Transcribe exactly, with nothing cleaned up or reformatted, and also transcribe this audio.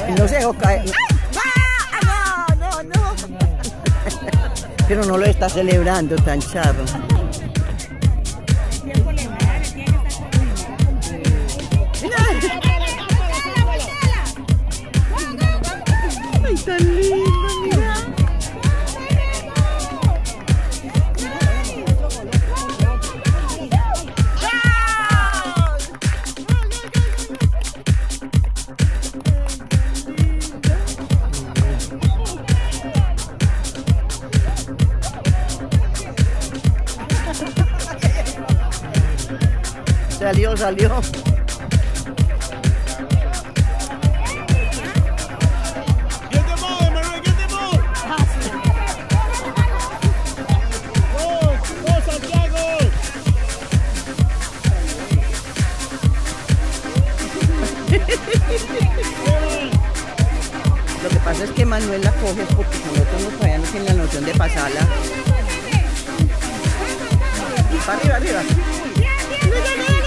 No se dejó caer. No, no, no. Pero no lo está celebrando tan charro. Ay, tan lindo, mira. Salió, salió. Lo que pasa es que Manuel la coge porque nosotros nos todavía no tienen la noción de pasarla. Para arriba, arriba.